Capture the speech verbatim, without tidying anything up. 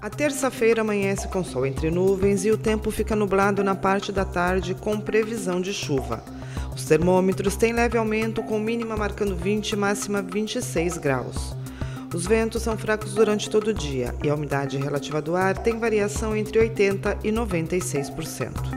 A terça-feira amanhece com sol entre nuvens e o tempo fica nublado na parte da tarde com previsão de chuva. Os termômetros têm leve aumento com mínima marcando vinte e máxima vinte e seis graus. Os ventos são fracos durante todo o dia e a umidade relativa do ar tem variação entre oitenta por cento e noventa e seis por cento.